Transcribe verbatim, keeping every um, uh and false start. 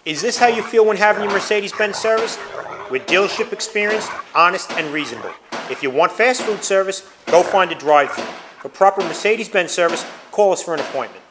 Is this how you feel when having your Mercedes-Benz serviced? We're dealership experienced, honest, and reasonable. If you want fast food service, go find a drive-thru. For proper Mercedes-Benz service, call us for an appointment.